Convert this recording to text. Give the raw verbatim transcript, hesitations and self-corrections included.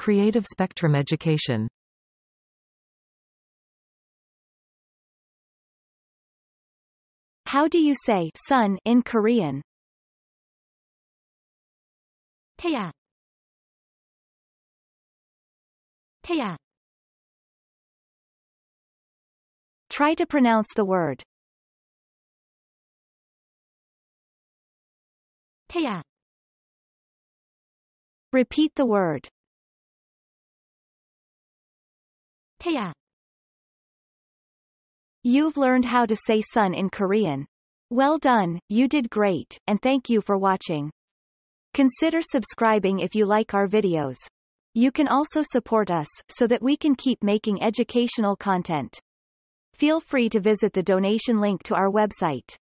Creative Spectrum Education. How do you say sun in Korean? 태양, 태양. Try to pronounce the word. 태양, Repeat the word. 태양. You've learned how to say sun in Korean. Well done, you did great, and thank you for watching. Consider subscribing if you like our videos. You can also support us, so that we can keep making educational content. Feel free to visit the donation link to our website.